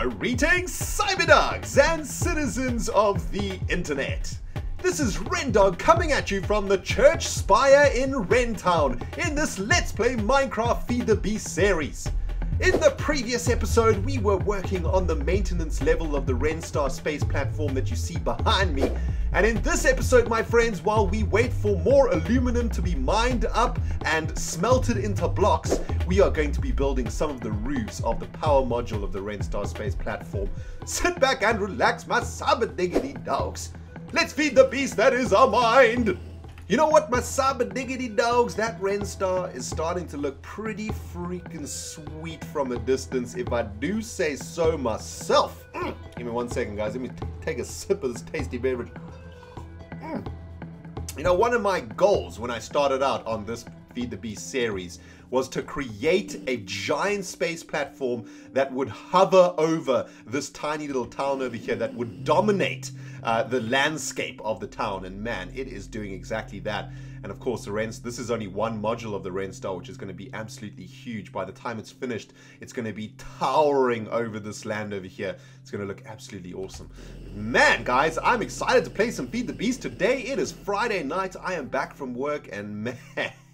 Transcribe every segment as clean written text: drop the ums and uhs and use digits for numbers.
Greetings, cyberdogs and citizens of the internet. This is Rendog coming at you from the Church Spire in Rentown in this Let's Play Minecraft Feed the Beast series. In the previous episode, we were working on the maintenance level of the Renstar space platform that you see behind me. And in this episode, my friends, while we wait for more aluminum to be mined up and smelted into blocks, we are going to be building some of the roofs of the power module of the Renstar space platform. Sit back and relax, my diggity dogs. Let's feed the beast that is our mind. You know what, my diggity dogs? That Renstar is starting to look pretty freaking sweet from a distance, if I do say so myself. Give me 1 second, guys. Let me take a sip of this tasty beverage. You know, one of my goals when I started out on this Feed the Beast series was to create a giant space platform that would hover over this tiny little town over here, that would dominate the landscape of the town. And man, it is doing exactly that. And of course, this is only one module of the Renstar, which is going to be absolutely huge. By the time it's finished, it's going to be towering over this land over here. It's going to look absolutely awesome. Man, guys, I'm excited to play some Feed the Beast today. It is Friday night. I am back from work, and man,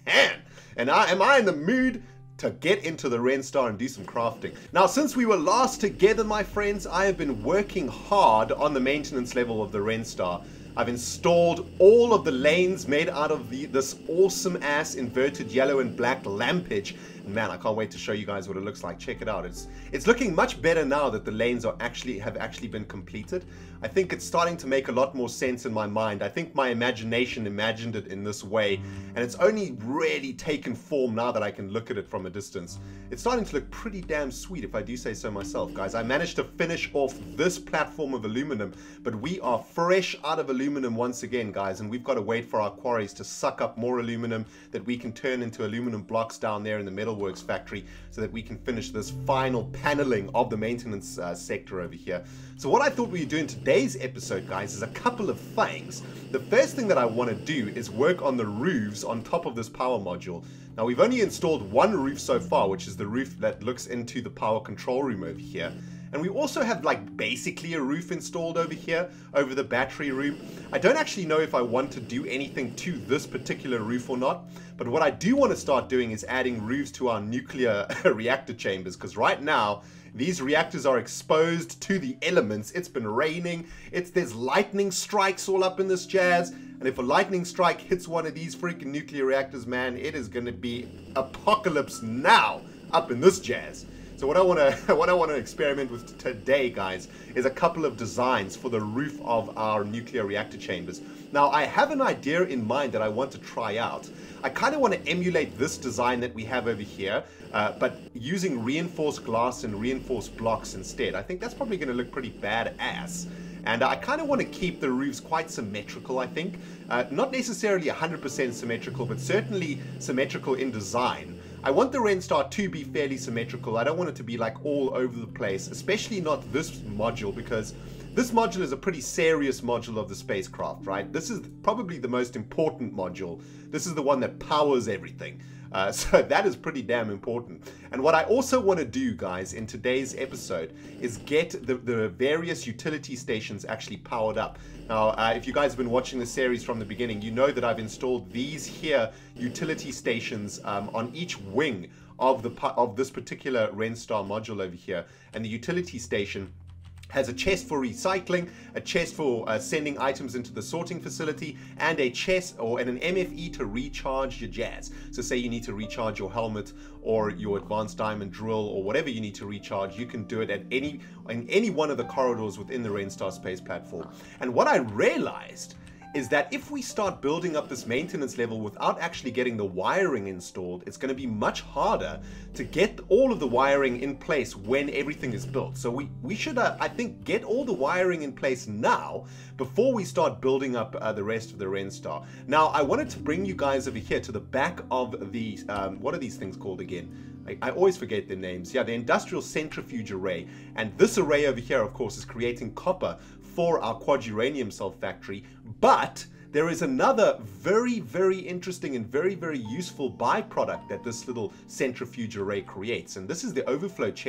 am I in the mood to get into the Renstar and do some crafting. Now, since we were last together, my friends, I have been working hard on the maintenance level of the Renstar. I've installed all of the lanes made out of this awesome ass inverted yellow and black lampage. And man, I can't wait to show you guys what it looks like. Check it out. It's looking much better now that the lanes have actually been completed. I think it's starting to make a lot more sense in my mind. I think my imagination imagined it in this way, and it's only really taken form now that I can look at it from a distance. It's starting to look pretty damn sweet, if I do say so myself, guys. I managed to finish off this platform of aluminum, but we are fresh out of aluminum once again, guys, and we've got to wait for our quarries to suck up more aluminum that we can turn into aluminum blocks down there in the Metalworks factory, so that we can finish this final paneling of the maintenance sector over here. So what I thought we would do in today's episode, guys, is a couple of things. The first thing that I want to do is work on the roofs on top of this power module. Now, we've only installed one roof so far, which is the roof that looks into the power control room over here. And we also have like basically a roof installed over here, over the battery room. I don't actually know if I want to do anything to this particular roof or not, but what I do want to start doing is adding roofs to our nuclear reactor chambers, because right now these reactors are exposed to the elements. It's been raining, there's lightning strikes all up in this jazz, and if a lightning strike hits one of these freaking nuclear reactors, man, it is going to be apocalypse now up in this jazz. So what I want to experiment with today, guys, is a couple of designs for the roof of our nuclear reactor chambers. Now, I have an idea in mind that I want to try out. I kind of want to emulate this design that we have over here, but using reinforced glass and reinforced blocks instead. I think that's probably going to look pretty badass. And I kind of want to keep the roofs quite symmetrical, I think. Not necessarily 100% symmetrical, but certainly symmetrical in design. I want the Renstar to be fairly symmetrical. I don't want it to be like all over the place, especially not this module, because this module is a pretty serious module of the spacecraft, right? This is probably the most important module. This is the one that powers everything. So that is pretty damn important. And what I also want to do, guys, in today's episode is get the various utility stations actually powered up. Now, if you guys have been watching the series from the beginning, you know that I've installed these here utility stations on each wing of this particular Renstar module over here. And the utility station has a chest for recycling, a chest for sending items into the sorting facility, and a chest and an MFE to recharge your jazz. So say you need to recharge your helmet or your advanced diamond drill or whatever you need to recharge, you can do it at in any one of the corridors within the Renstar space platform. And what I realized is that if we start building up this maintenance level without actually getting the wiring installed, it's going to be much harder to get all of the wiring in place when everything is built. So we should, I think, get all the wiring in place now before we start building up the rest of the Renstar. Now, I wanted to bring you guys over here to the back of the, what are these things called again? I always forget their names. Yeah, the industrial centrifuge array. And this array over here, of course, is creating copper for our quad uranium cell factory. But there is another very, very interesting and very, very useful byproduct that this little centrifuge array creates. And this is the overflow chest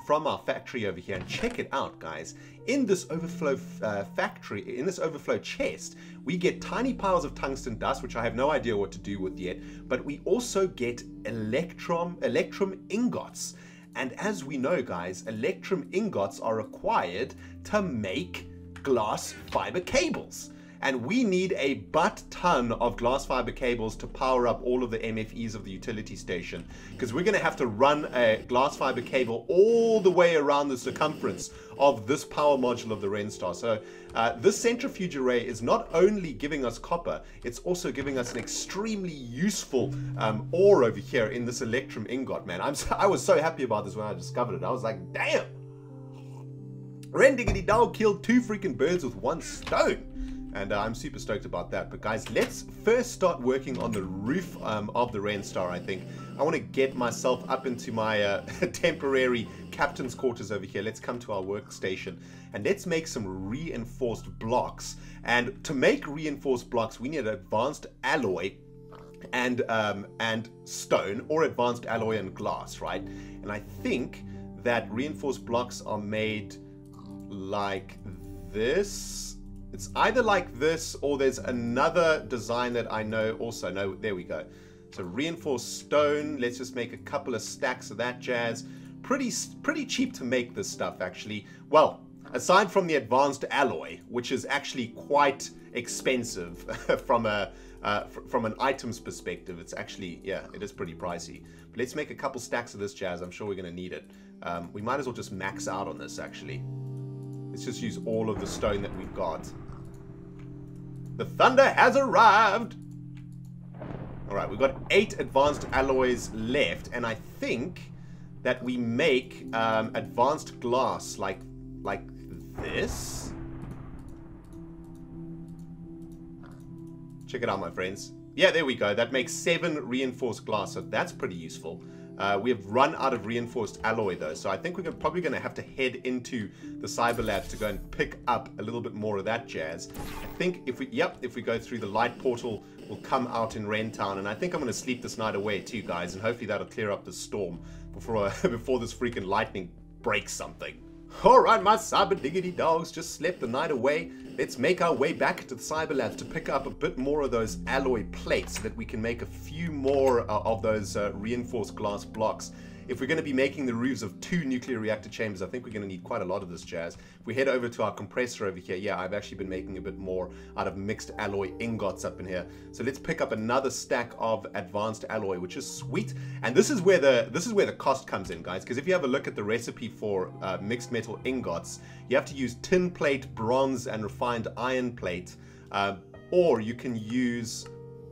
from our factory over here, and check it out, guys. In this overflow factory, in this overflow chest, we get tiny piles of tungsten dust, which I have no idea what to do with yet, but we also get electrum ingots. And as we know, guys, electrum ingots are required to make glass fiber cables. And we need a butt-ton of glass fiber cables to power up all of the MFEs of the utility station, because we're going to have to run a glass fiber cable all the way around the circumference of this power module of the Renstar. So this centrifuge array is not only giving us copper, it's also giving us an extremely useful ore over here in this electrum ingot, man. I was so happy about this when I discovered it. I was like, damn! Rendiggity Dog killed 2 freaking birds with 1 stone. And I'm super stoked about that. But guys, let's first start working on the roof of the Renstar, I think. I want to get myself up into my temporary captain's quarters over here. Let's come to our workstation and let's make some reinforced blocks. And to make reinforced blocks, we need advanced alloy and stone, or advanced alloy and glass, right? And I think that reinforced blocks are made like this. It's either like this, or there's another design that I know also. No, there we go. So reinforced stone. Let's just make a couple of stacks of that jazz. Pretty cheap to make this stuff, actually. Well, aside from the advanced alloy, which is actually quite expensive from an items perspective. It's actually, yeah, it is pretty pricey. But let's make a couple stacks of this jazz. I'm sure we're going to need it. We might as well just max out on this, actually. Let's just use all of the stone that we've got. The thunder has arrived! Alright, we've got 8 advanced alloys left, and I think that we make advanced glass like this. Check it out, my friends. Yeah, there we go. That makes 7 reinforced glass, so that's pretty useful. We have run out of reinforced alloy though, so I think we're probably going to have to head into the Cyber Labs to go and pick up a little bit more of that jazz. I think if we go through the light portal, we'll come out in Rentown, and I think I'm going to sleep this night away too, guys, and hopefully that'll clear up the storm before this freaking lightning breaks something. Alright, my cyber diggity dogs just slept the night away. Let's make our way back to the Cyber Labs to pick up a bit more of those alloy plates so that we can make a few more of those reinforced glass blocks. If we're going to be making the roofs of 2 nuclear reactor chambers, I think we're going to need quite a lot of this jazz. If we head over to our compressor over here, yeah, I've actually been making a bit more out of mixed alloy ingots up in here. So let's pick up another stack of advanced alloy, which is sweet. And this is where the cost comes in, guys, because if you have a look at the recipe for mixed metal ingots, you have to use tin plate, bronze, and refined iron plate, or you can use...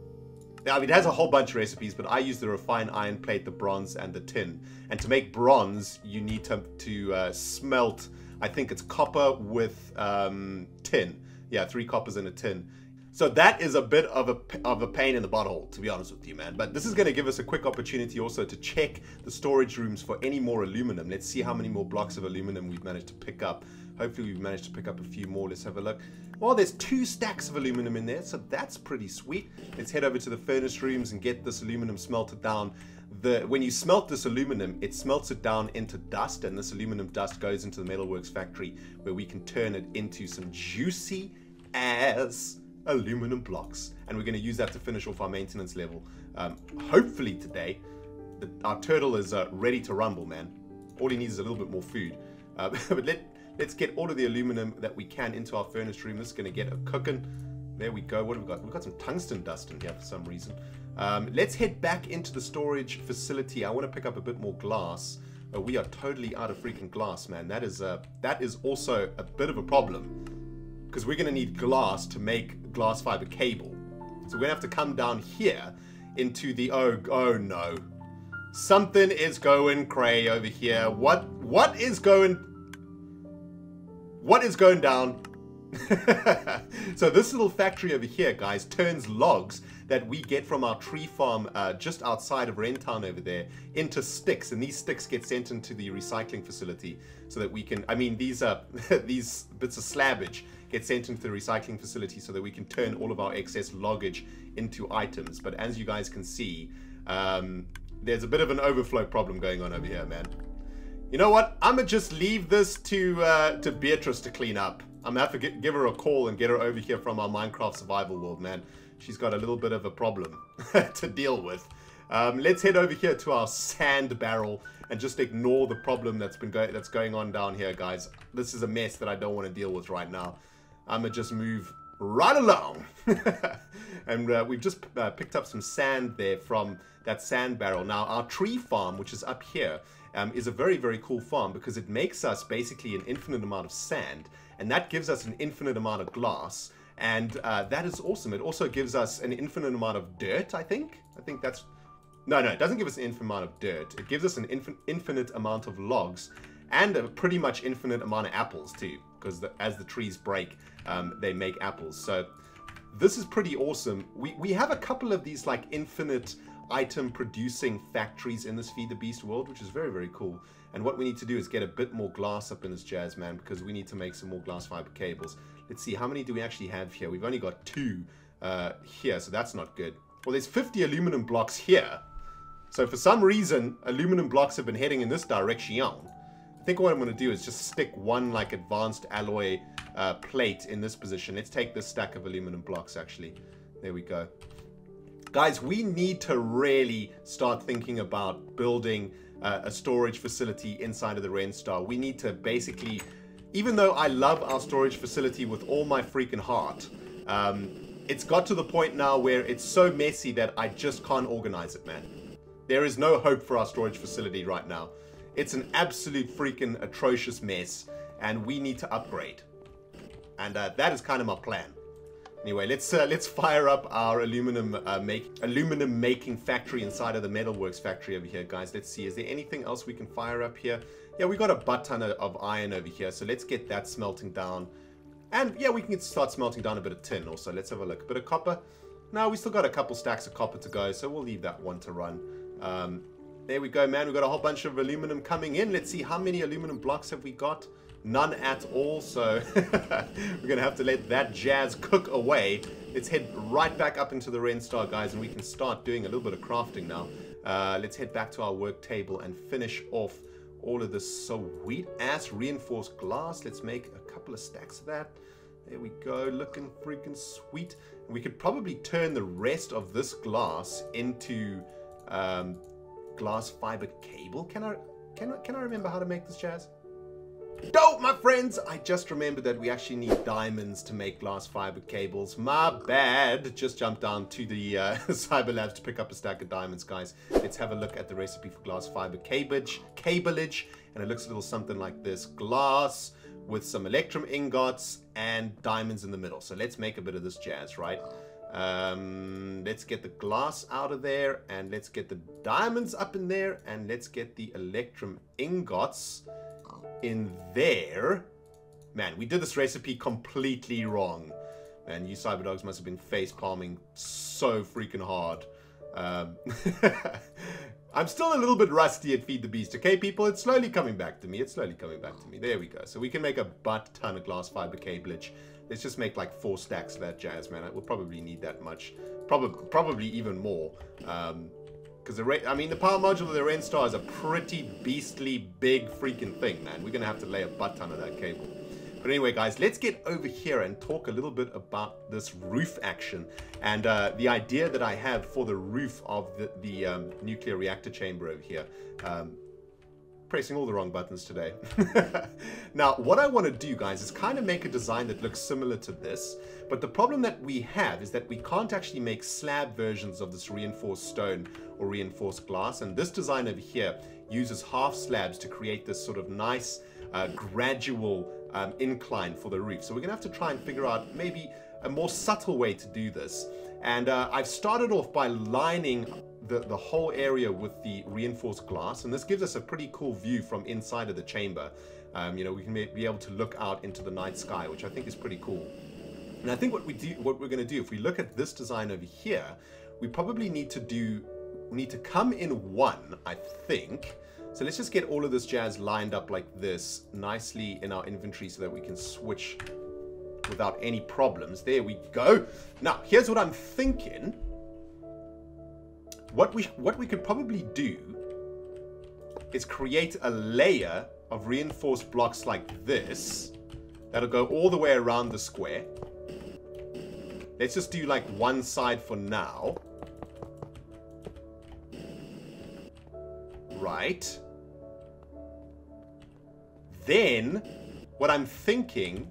I mean, it has a whole bunch of recipes, but I use the refined iron plate, the bronze, and the tin. And to make bronze, you need to smelt, I think it's copper with tin. Yeah, 3 coppers and a tin. So that is a bit of a pain in the butthole, to be honest with you, man. But this is going to give us a quick opportunity also to check the storage rooms for any more aluminum. Let's see how many more blocks of aluminum we've managed to pick up. Hopefully we've managed to pick up a few more. Let's have a look. Well, there's 2 stacks of aluminum in there, so that's pretty sweet. Let's head over to the furnace rooms and get this aluminum smelted down. When you smelt this aluminum, it smelts it down into dust, and this aluminum dust goes into the Metalworks factory where we can turn it into some juicy ass aluminum blocks. And we're going to use that to finish off our maintenance level. Hopefully today, our turtle is ready to rumble, man. All he needs is a little bit more food. But let's get all of the aluminum that we can into our furnace room. This is going to get a cooking. There we go. What have we got? We've got some tungsten dust in here for some reason. Let's head back into the storage facility. I want to pick up a bit more glass. We are totally out of freaking glass, man. That is also a bit of a problem, because we're going to need glass to make glass fiber cable. So we're going to have to come down here into the... Oh no. Something is going cray over here. What is going down? So this little factory over here, guys, turns logs that we get from our tree farm just outside of Rentown over there into sticks, and these sticks get sent into the recycling facility so that we can, I mean, these these bits of slabbage get sent into the recycling facility so that we can turn all of our excess loggage into items. But as you guys can see, there's a bit of an overflow problem going on over here, man. You know what? I'm gonna just leave this to Beatrice to clean up. I'm gonna have to give her a call and get her over here from our Minecraft survival world, man. She's got a little bit of a problem to deal with. Let's head over here to our sand barrel and just ignore the problem that's going on down here, guys. This is a mess that I don't want to deal with right now. I'm gonna just move right along. And we've just picked up some sand there from that sand barrel. Now, our tree farm, which is up here, is a very, very cool farm because it makes us basically an infinite amount of sand, and that gives us an infinite amount of glass, and that is awesome. It also gives us an infinite amount of dirt, I think. That's... No, it doesn't give us an infinite amount of dirt. It gives us an infinite amount of logs and a pretty much infinite amount of apples too, because as the trees break, they make apples. So this is pretty awesome. We have a couple of these like infinite item producing factories in this Feed the Beast world, which is very, very cool. And what we need to do is get a bit more glass up in this jazz, man, because we need to make some more glass fiber cables. Let's see, how many do we actually have here? We've only got 2 here, so that's not good. Well, there's 50 aluminum blocks here. So for some reason, aluminum blocks have been heading in this direction. I think what I'm going to do is just stick one like advanced alloy plate in this position. Let's take this stack of aluminum blocks, actually. There we go. Guys, we need to really start thinking about building a storage facility inside of the Renstar. We need to basically, even though I love our storage facility with all my freaking heart, it's got to the point now where it's so messy that I just can't organize it, man. There is no hope for our storage facility right now. It's an absolute freaking atrocious mess, and we need to upgrade. And that is kind of my plan. Anyway, let's fire up our aluminum making factory inside of the metalworks factory over here, guys. Let's see, is there anything else we can fire up here? Yeah, we got a butt ton of iron over here, so let's get that smelting down. And yeah, we can start smelting down a bit of tin also. Let's have a look. A bit of copper. No, we still got a couple stacks of copper to go, so we'll leave that one to run. There we go, man. We've got a whole bunch of aluminum coming in. Let's see, how many aluminum blocks have we got? None at all, so we're going to have to let that jazz cook away. Let's head right back up into the Renstar, guys, and we can start doing a little bit of crafting now. Let's head back to our work table and finish off all of this sweet-ass reinforced glass. Let's make a couple of stacks of that. There we go, looking freaking sweet. And we could probably turn the rest of this glass into glass fiber cable. Can I remember how to make this, jazz? No, my friends, I just remembered that we actually need diamonds to make glass fiber cables. My bad. Just jumped down to the Cyber Labs to pick up a stack of diamonds, guys. Let's have a look at the recipe for glass fiber cableage, and it looks a little something like this. Glass with some electrum ingots and diamonds in the middle. So let's make a bit of this jazz, right? Let's get the glass out of there, and let's get the diamonds up in there, and let's get the electrum ingots in there. Man, we did this recipe completely wrong. Man, you cyberdogs must have been face palming so freaking hard. I'm still a little bit rusty at Feed the Beast, okay, people? It's slowly coming back to me. It's slowly coming back to me. There we go. So we can make a butt ton of glass fiber cableage. Let's just make like 4 stacks of that jazz, man. We'll probably need that much. Probably even more. Because the power module of the Renstar is a pretty beastly big freaking thing, man. We're going to have to lay a butt ton of that cable. But anyway, guys, let's get over here and talk a little bit about this roof action and the idea that I have for the roof of the nuclear reactor chamber over here. Pressing all the wrong buttons today. Now, what I want to do, guys, is kind of make a design that looks similar to this. But the problem that we have is that we can't actually make slab versions of this reinforced stone or reinforced glass. And this design over here uses half slabs to create this sort of nice gradual incline for the roof. So we're gonna have to try and figure out maybe a more subtle way to do this. And I've started off by lining the whole area with the reinforced glass, and this gives us a pretty cool view from inside of the chamber. You know, we can be able to look out into the night sky, which I think is pretty cool. And I think what we're going to do, if we look at this design over here, we probably need to come in one, I think. So let's just get all of this jazz lined up like this, nicely in our inventory so that we can switch without any problems. There we go. Now, here's what I'm thinking. What we could probably do is create a layer of reinforced blocks like this. That'll go all the way around the square. Let's just do like one side for now. Right. Then, what I'm thinking,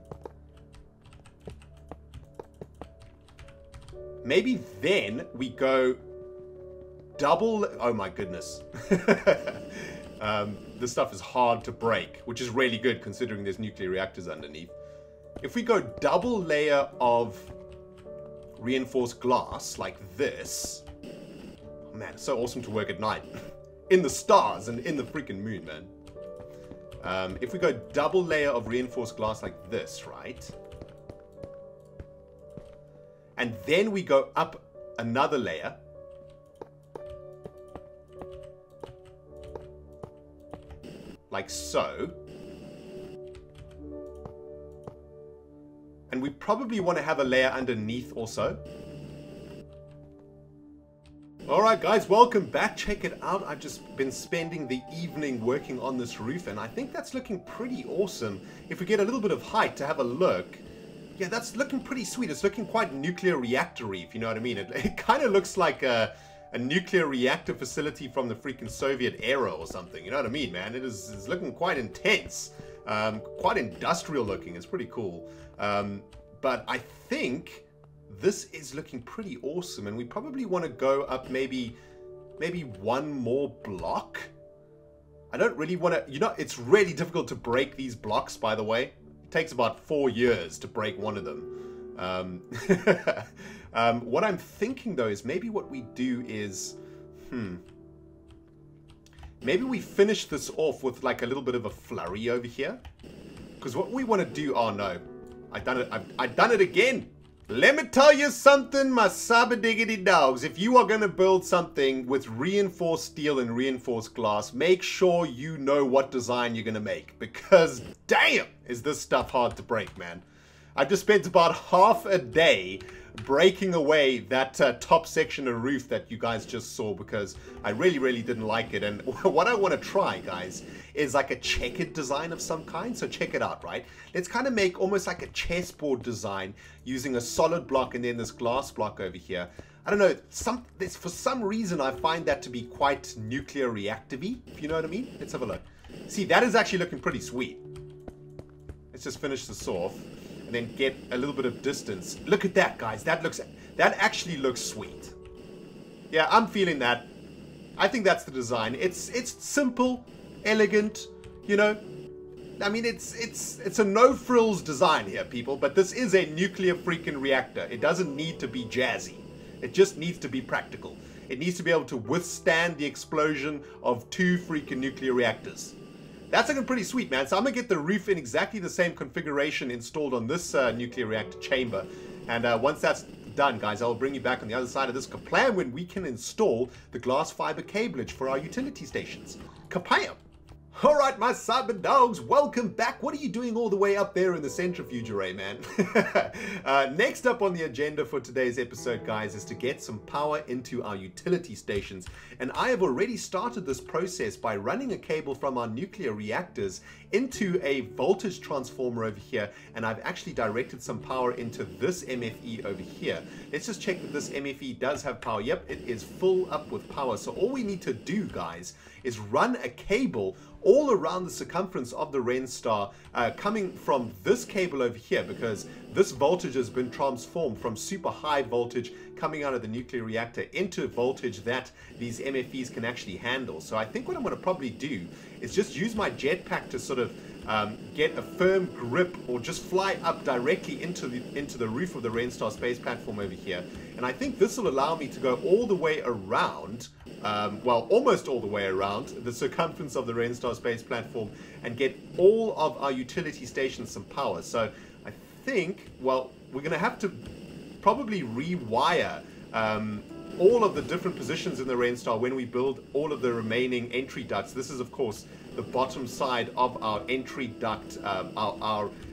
maybe then we go double. Oh my goodness. This stuff is hard to break, which is really good considering there's nuclear reactors underneath. If we go double layer of reinforced glass like this, oh man, it's so awesome to work at night. In the stars and in the freaking moon, man. If we go double layer of reinforced glass like this, right? And then we go up another layer. Like so. And we probably want to have a layer underneath also. Alright guys, welcome back. Check it out. I've just been spending the evening working on this roof and I think that's looking pretty awesome. If we get a little bit of height to have a look, yeah, that's looking pretty sweet. It's looking quite nuclear reactor-y, if you know what I mean. It kind of looks like a nuclear reactor facility from the freaking Soviet era or something. You know what I mean, man? It's looking quite intense. Quite industrial looking. It's pretty cool. But I think this is looking pretty awesome, and we probably want to go up maybe one more block. I don't really want to, you know, it's really difficult to break these blocks, by the way. It takes about 4 years to break one of them. What I'm thinking though is maybe what we do is, maybe we finish this off with like a little bit of a flurry over here. Because what we want to do, oh no, I've done it again. Let me tell you something, my sabadiggity dogs. If you are going to build something with reinforced steel and reinforced glass, make sure you know what design you're going to make. Because damn, is this stuff hard to break, man. I've just spent about half a day breaking away that top section of roof that you guys just saw because I really didn't like it. And what I want to try, guys, is like a checkered design of some kind. So check it out, right? Let's kind of make almost like a chessboard design using a solid block and then this glass block over here. I don't know, for some reason I find that to be quite nuclear reactor-y, if you know what I mean. Let's have a look. See, that is actually looking pretty sweet. Let's just finish this off. And then get a little bit of distance. Look at that, guys. That actually looks sweet. Yeah, I'm feeling that. I think that's the design. It's simple, elegant, you know. I mean, it's a no-frills design here, people. But this is a nuclear freaking reactor. It doesn't need to be jazzy. It just needs to be practical. It needs to be able to withstand the explosion of 2 freaking nuclear reactors. That's looking pretty sweet, man. So I'm going to get the roof in exactly the same configuration installed on this nuclear reactor chamber. And once that's done, guys, I'll bring you back on the other side of this kaplam when we can install the glass fiber cableage for our utility stations. Kapam! Alright, my cyber dogs, welcome back. What are you doing all the way up there in the centrifuge array, man? Next up on the agenda for today's episode, guys, is to get some power into our utility stations. And I have already started this process by running a cable from our nuclear reactors into a voltage transformer over here. And I've actually directed some power into this MFE over here. Let's just check that this MFE does have power. Yep, it is full up with power. So all we need to do, guys, is run a cable all around the circumference of the Renstar, coming from this cable over here, because this voltage has been transformed from super high voltage coming out of the nuclear reactor into voltage that these MFEs can actually handle. So I think what I'm going to probably do is just use my jetpack to sort of get a firm grip or just fly up directly into the roof of the Renstar space platform over here. And I think this will allow me to go all the way around, well, almost all the way around the circumference of the Renstar space platform and get all of our utility stations some power. So I think, well, we're going to have to probably rewire all of the different positions in the Renstar when we build all of the remaining entry ducts. This is, of course, the bottom side of our entry duct, our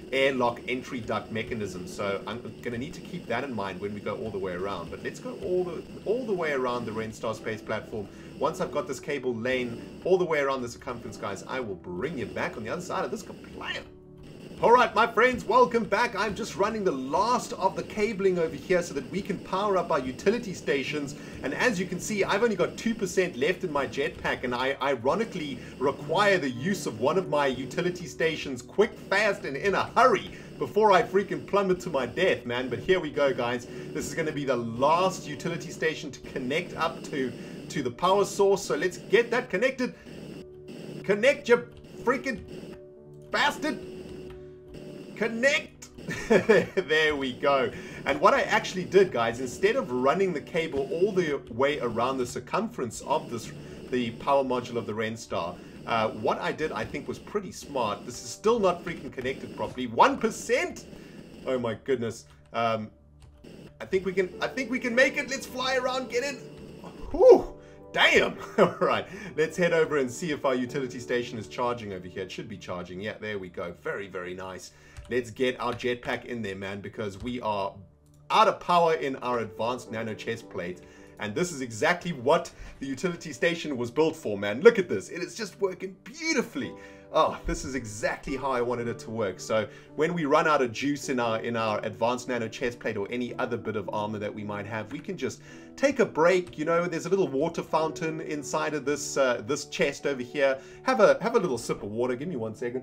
airlock entry duct mechanism. So I'm going to need to keep that in mind when we go all the way around. But let's go all the way around the Renstar space platform. Once I've got this cable lane all the way around the circumference, guys, I will bring you back on the other side of this compliant. Alright, my friends, welcome back. I'm just running the last of the cabling over here so that we can power up our utility stations. And as you can see, I've only got 2% left in my jetpack, and I ironically require the use of one of my utility stations quick, fast, and in a hurry before I freaking plummet to my death, man. But here we go, guys. This is going to be the last utility station to connect up to the power source. So let's get that connected. Connect, you freaking bastard. Connect. There we go. And what I actually did, guys, instead of running the cable all the way around the circumference of the power module of the Renstar, what I did, I think, was pretty smart. This is still not freaking connected properly. 1%. Oh my goodness. I think we can make it. Let's fly around, get in. Whew. Damn. All right, let's head over and see if our utility station is charging over here. It should be charging. Yeah, there we go. Very, very nice. Let's get our jetpack in there, man, because we are out of power in our advanced nano chest plate. And this is exactly what the utility station was built for, man. Look at this. It is just working beautifully. Oh, this is exactly how I wanted it to work. So when we run out of juice in our advanced nano chest plate or any other bit of armor that we might have, we can just take a break. You know, there's a little water fountain inside of this this chest over here. Have a little sip of water. Give me 1 second.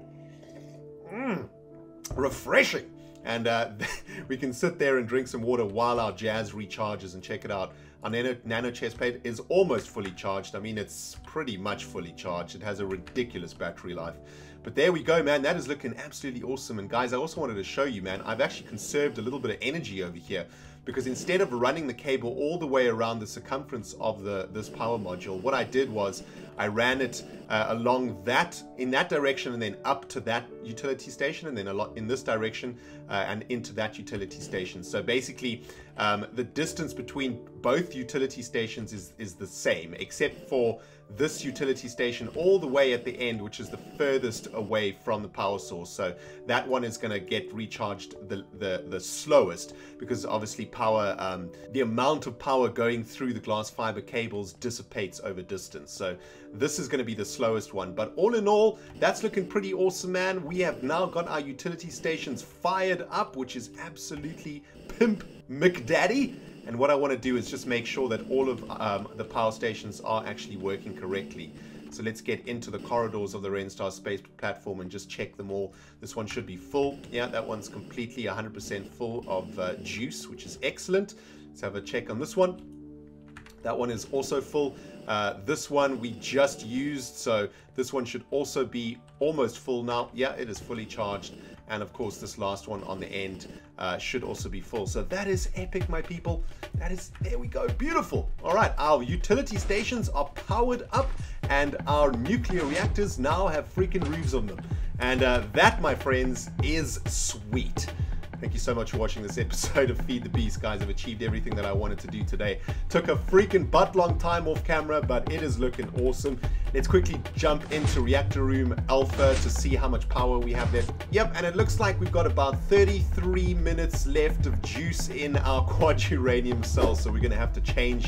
Refreshing. And we can sit there and drink some water while our Jazz recharges. And check it out. Our nano chest plate is almost fully charged. I mean, it's pretty much fully charged. It has a ridiculous battery life. But there we go, man. That is looking absolutely awesome. And guys, I also wanted to show you, man, I've actually conserved a little bit of energy over here, because instead of running the cable all the way around the circumference of this power module, what I did was I ran it along in that direction, and then up to that utility station, and then in this direction and into that utility station. So basically, the distance between both utility stations is the same, except for this utility station all the way at the end, which is the furthest away from the power source. So that one is going to get recharged the slowest, because obviously power, the amount of power going through the glass fiber cables dissipates over distance. So this is going to be the slowest one. But all in all, that's looking pretty awesome, man. We have now got our utility stations fired up, which is absolutely pimp McDaddy. And what I want to do is just make sure that all of the power stations are actually working correctly. So let's get into the corridors of the Renstar space platform and just check them all. This one should be full. Yeah, that one's completely 100% full of juice, which is excellent. Let's have a check on this one. That one is also full. This one we just used, so this one should also be almost full now. Yeah, it is fully charged. And of course, this last one on the end should also be full. So that is epic, my people. That is, there we go, beautiful. All right, our utility stations are powered up, and our nuclear reactors now have freaking roofs on them. And that, my friends, is sweet. Thank you so much for watching this episode of Feed the Beast, guys. I've achieved everything that I wanted to do today. Took a freaking butt long time off camera, but it is looking awesome. Let's quickly jump into Reactor Room Alpha to see how much power we have there. Yep, and it looks like we've got about 33 minutes left of juice in our quad uranium cells, so we're going to have to change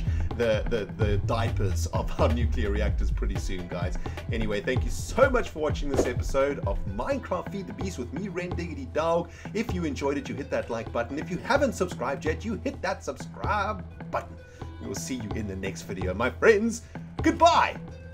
the diapers of our nuclear reactors pretty soon, guys. Anyway, thank you so much for watching this episode of Minecraft Feed the Beast with me, Rendiggity Dog. If you enjoyed it, you hit that like button. If you haven't subscribed yet, you hit that subscribe button. We will see you in the next video, my friends. Goodbye.